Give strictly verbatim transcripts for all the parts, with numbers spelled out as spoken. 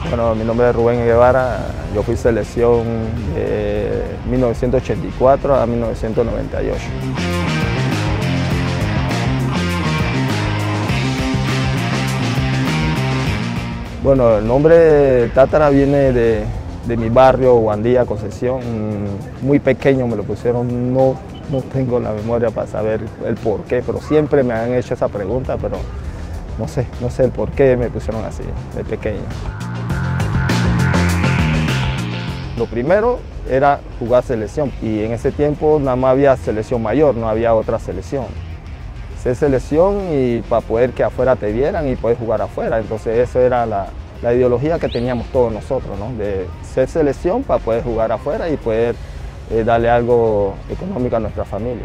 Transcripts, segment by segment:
Bueno, mi nombre es Rubén Guevara, yo fui selección de mil novecientos ochenta y cuatro a mil novecientos noventa y ocho. Bueno, el nombre Tátara viene de, de mi barrio, Guandía, Concepción, muy pequeño me lo pusieron, no, no tengo la memoria para saber el por qué, pero siempre me han hecho esa pregunta, pero no sé, no sé el por qué me pusieron así, de pequeño. Lo primero era jugar selección y en ese tiempo nada más había selección mayor, no había otra selección. Ser selección y para poder que afuera te vieran y poder jugar afuera, entonces esa era la, la ideología que teníamos todos nosotros, ¿no? De ser selección para poder jugar afuera y poder eh, darle algo económico a nuestra familia.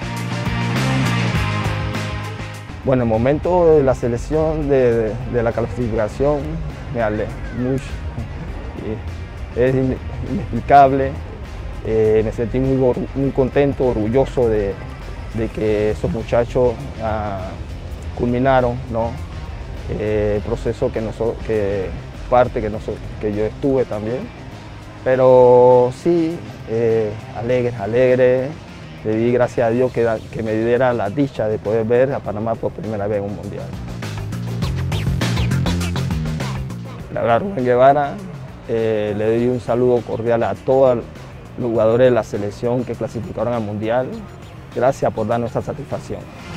Bueno, el momento de la selección, de, de, de la clasificación, me alegré mucho. Y, es inexplicable, eh, me sentí muy, muy contento, orgulloso de, de que esos muchachos ah, culminaron, ¿no? eh, el proceso que, nosotros, que parte que, nosotros, que yo estuve también, pero sí, eh, alegre, alegre, le di gracias a Dios que, que me diera la dicha de poder ver a Panamá por primera vez en un mundial. La verdad, Rubén Guevara. Eh, le doy un saludo cordial a todos los jugadores de la selección que clasificaron al Mundial. Gracias por darnos esta satisfacción.